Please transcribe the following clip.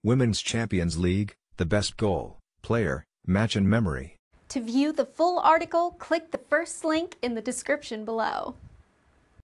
Women's Champions League, the best goal, player, match and memory. To view the full article, click the first link in the description below.